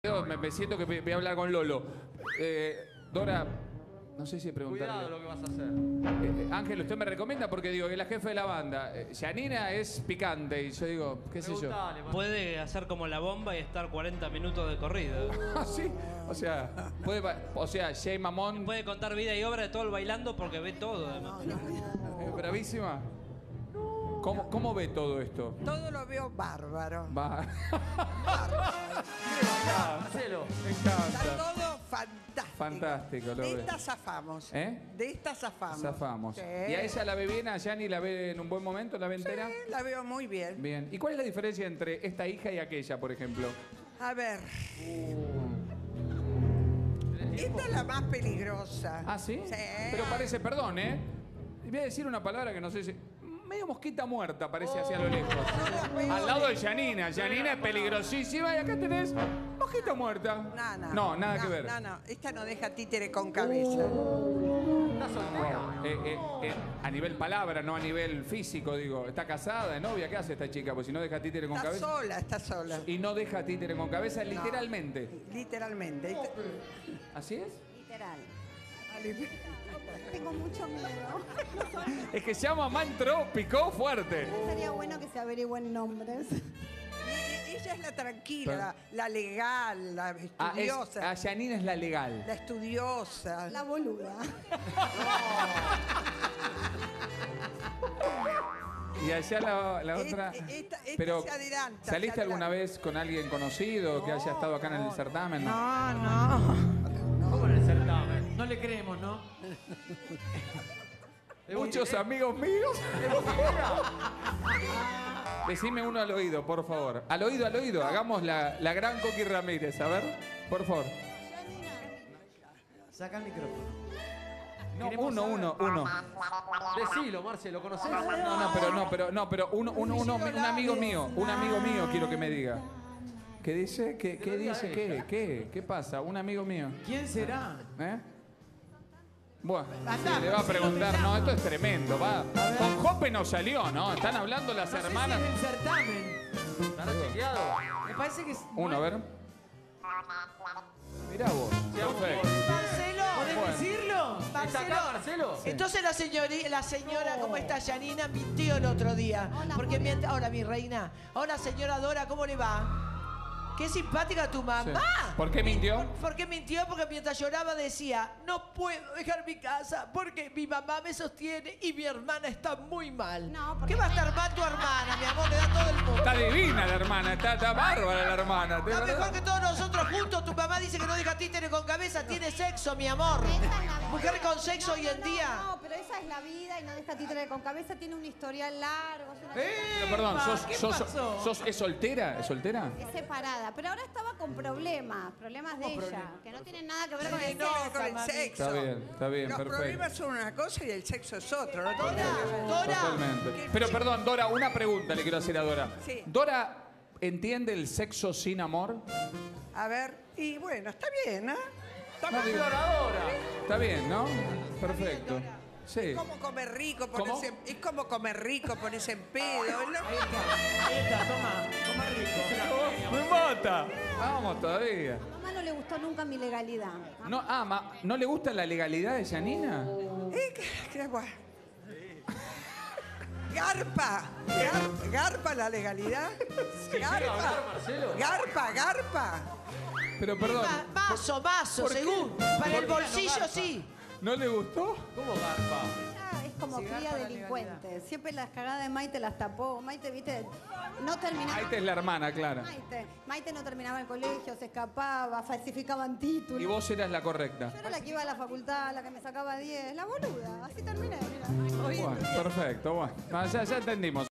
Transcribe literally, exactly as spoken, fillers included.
Me, me siento que voy a hablar con Lolo. Eh, Dora, no sé si preguntarle. Cuidado lo que vas a hacer. Eh, Ángel, usted me recomienda porque digo que es la jefe de la banda. Eh, Yanina es picante y yo digo, qué sé yo. Preguntale, man. Puede hacer como la bomba y estar cuarenta minutos de corrido. Ah, sí. O sea, puede, ba- o sea, Jay Mamón, Puede contar vida y obra de todo el bailando porque ve todo, además. eh, bravísima. ¿Cómo, ¿Cómo ve todo esto? Todo lo veo bárbaro. Va. Marcelo. Me Está encanta. todo fantástico. Fantástico, lo De veo. esta zafamos. ¿Eh? De esta zafamos. Zafamos. Sí. ¿Y a ella la ve bien? ¿A Yani la ve en un buen momento? ¿La ve entera? Sí, la veo muy bien. Bien. ¿Y cuál es la diferencia entre esta hija y aquella, por ejemplo? A ver. Esta es la más peligrosa. ¿Ah, sí? Sí. Pero parece, perdón, ¿eh? Voy a decir una palabra que no sé si... Medio mosquita muerta parece hacia lo lejos. Al lado de Yanina. Yanina es peligrosísima y acá tenés mosquita muerta. No, no. No, nada que ver. No, no. Esta no deja títere con cabeza. Estás soltera. Eh, eh, eh, a nivel palabra, no a nivel físico, digo. ¿Está casada, es novia? ¿Qué hace esta chica? Pues si no deja títere con Está cabeza. sola, está sola. Y no deja títere con cabeza, literalmente. Literalmente. Esta- ¿Así es? Literal. Tengo mucho miedo. Es que se llama Man Trópico fuerte. Sería bueno que se averigüen nombres. Y- y- Ella es la tranquila, la, la legal, la Ah, es, estudiosa. a Yanina es la legal. La estudiosa. La boluda. Y allá la, la Esta- otra. esta- esta Pero, se adelanta, se ¿saliste alguna adelanta. vez con alguien conocido que haya estado acá en el certamen? No, no. ¿Cómo en el certamen? No le creemos, ¿no? Muchos amigos míos. Decime uno al oído, por favor. Al oído, al oído. Hagamos la, la gran Coqui Ramírez. A ver, por favor. Saca el micrófono. No, Queremos uno, saber. uno, uno. Decilo, Marcelo, ¿conocés? No, no, pero no, pero no, pero uno, uno, uno, un amigo mío, un amigo mío quiero que me diga. ¿Qué dice? ¿Qué, qué dice? ¿Qué? ¿Qué? ¿Qué pasa? Un amigo mío. ¿Quién será? ¿Eh? Bueno, sí, le va a preguntar, no, esto es tremendo, va. Con Jope no salió, ¿no? Están hablando las hermanas. el certamen. ¿Estará chequeado? Me parece que es... Uno, a ver. Mirá vos, perfecto. Marcelo, ¿podés Bueno. decirlo? ¿Está acá, Marcelo? Entonces la señora, la señora, ¿cómo está Yanina? Mintió el otro día. Hola, Porque muy bien. mientras, hola mi reina. Hola señora Dora, ¿cómo le va? Qué simpática tu mamá. Sí. ¿Por qué mintió? ¿Por, por qué mintió? Porque mientras lloraba decía, no puedo dejar mi casa porque mi mamá me sostiene y mi hermana está muy mal. No, porque- ¿Qué va a estar mal tu hermana, mi amor? Le da todo el mundo. Está divina la hermana, está, está bárbara la hermana. de Está verdad. mejor que todos nosotros juntos. Tu mamá dice que no deja títere con cabeza. Tiene sexo, mi amor. Esa es la vida. Mujer con sexo No, hoy no, en no, día. No, pero esa es la vida y no deja títere con cabeza. Tiene un historial largo. Es, una Pero perdón, Epa, sos, ¿qué sos, pasó? sos- ¿es soltera? ¿Es soltera? es separada. Pero ahora estaba con problemas. Problemas de ella. Que no tienen nada que ver con el No, sexo. con el mami. sexo. Está bien, está bien, Los perfecto. problemas son una cosa y el sexo es otro. ¿no? Dora, Dora. Totalmente. Pero perdón, Dora, una pregunta le quiero hacer a Dora. Sí. ¿Dora entiende el sexo sin amor? A ver, y bueno, está bien, ¿eh? Está No, bien. digo- Exploradora. Está bien, ¿no? Perfecto. Sí. Es como comer rico, ¿Cómo? ponerse, es como comer rico, ponerse en pedo. ¿no? Ahí está, toma. Toma rico. ¡Me mata! Vamos todavía. A mamá no le gustó nunca mi legalidad. No, ah, ma- ¿no le gusta la legalidad de Yanina? Eh, qué- qué guay. Garpa, gar- garpa la legalidad. Garpa, Marcelo? garpa, garpa. Pero perdón, Ma- Mazo, mazo, ¿por qué? según. Para el bolsillo, sí. ¿no le gustó? ¿Cómo garpa? Ah, es como cría delincuente. Siempre las cagadas de Maite las tapó. Maite, viste, no terminaba. Maite es la hermana, Clara. Maite. Maite no terminaba el colegio, se escapaba, falsificaban títulos. Y vos eras la correcta. Yo era la que iba a la facultad, la que me sacaba diez. La boluda. Así terminé, mira. Bueno, perfecto, bueno. Ah, ya, ya entendimos.